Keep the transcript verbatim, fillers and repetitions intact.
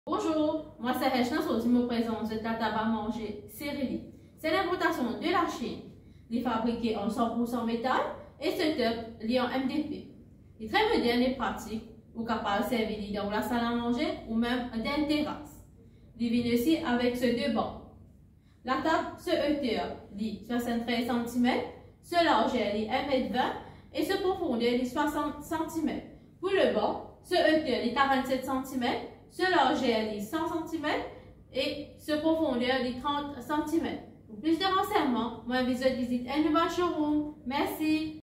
Bonjour, moi c'est Rachel, je me présente de la table à manger Cerilly. C'est l'importation de la Chine. Il est fabriqué en cent pour cent métal et setup lié en M D P. Il est très moderne et pratique. Vous pouvez servir dans la salle à manger ou même dans une terrasse. Il vient aussi avec ce deux bancs. La table se hauteur dit soixante-treize centimètres, ce largeur dit un mètre vingt et ce profondeur dit soixante centimètres. Pour le banc, ce hauteur dit quarante-sept centimètres, ce largeur dit cent centimètres et ce profondeur dit trente centimètres. Pour plus de renseignements, moi visite un nouveau showroom. Merci.